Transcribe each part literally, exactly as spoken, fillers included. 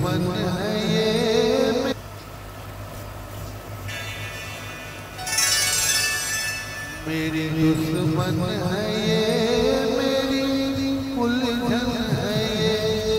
दुश्मन है ये, मेरी दुश्मन है ये, मेरी उलझन है ये,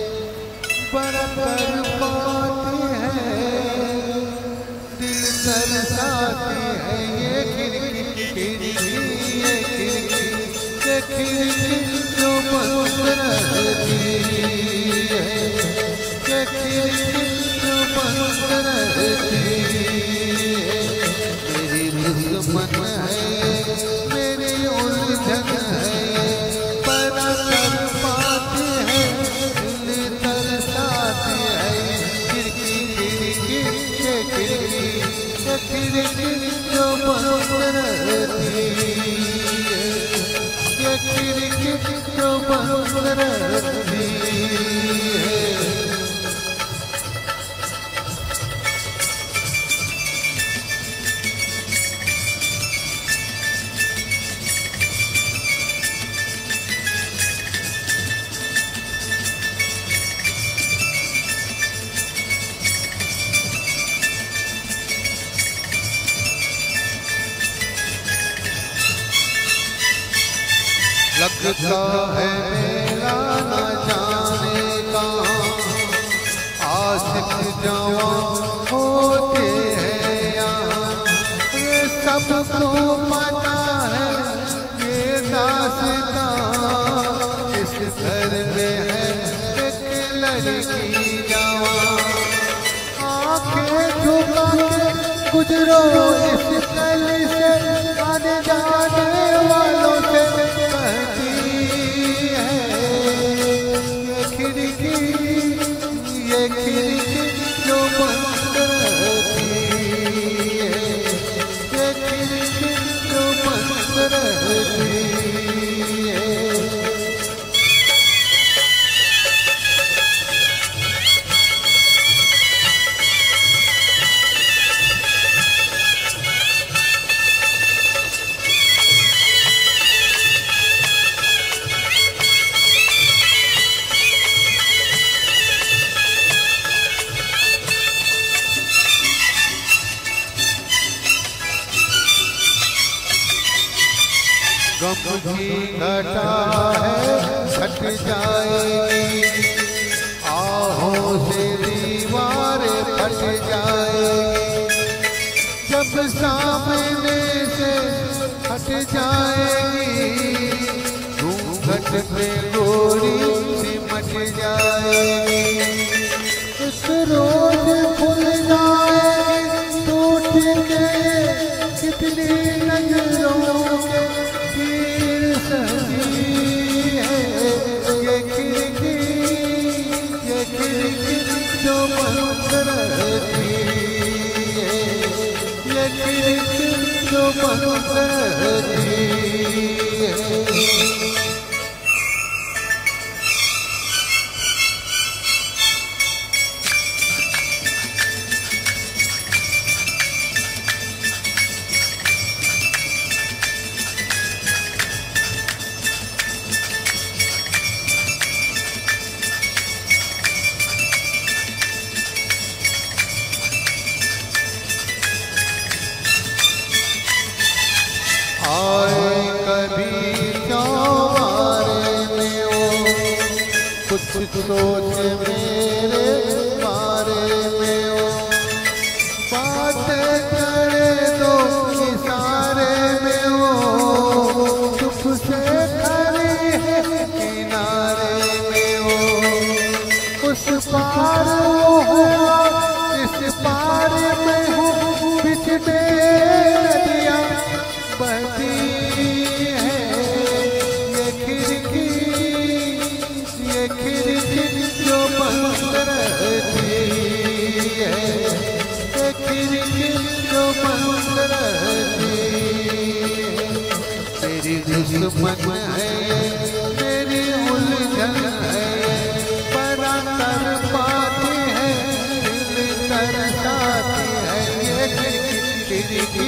बरकर पाती है दिल तरसाती है ये खिड़की खिड़की ये खिड़की ये खिड़की जो बंद रहती है, ये खिड़की जो बंद रहती है, मेरी दुश्मन है मेरी उलझन है, बड़ा कर पाती है दिल तरसाती है, खिड़की खिड़की ये खिड़की ये खिड़की जो बंद रहती है, ये खिड़की जो बंद रहती है। लगता है मेरा न जाने कहाँ आशिक जवान होते हैं यहाँ, ये सबको पता है ये दास्तां, इस घर में है एक लड़की जवान, आंखें झुका के गुजरो इस गली से, आने जाने वालों से कहती है ये खिड़की ये खिड़की जो बंद रहती है, ये खिड़की जो बंद रहती है। गम की घटा है छट जाएगी, आहों से दीवारें फट जाएगी, जब सामने से हट जाएगी, घूंघट पे गोरी सिमट जाएगी, इस रोज खुल जाएगी टूट के कितनी नजरों के तीर सही है, ये खिड़की ये खिड़की जो बंद रहती है, ये खिड़की जो बंद रहती है। आए कभी चौबारे में वो कुछ सोच मेरे बारे में वो, बातें करे दो इशारे में वो, चुप से खड़ी है किनारे में वो, उस पार वो हुआ इस पार में हूँ, बिछड़े नदियाँ बहती है, ये खिड़की ये खिड़की जो बंद रहती है, ये खिड़की जो बंद रहती है, मेरी दुश्मन है मेरी उलझन है, बड़ा कर पाती है दिल तरसाती है, ये खिड़की खिड़की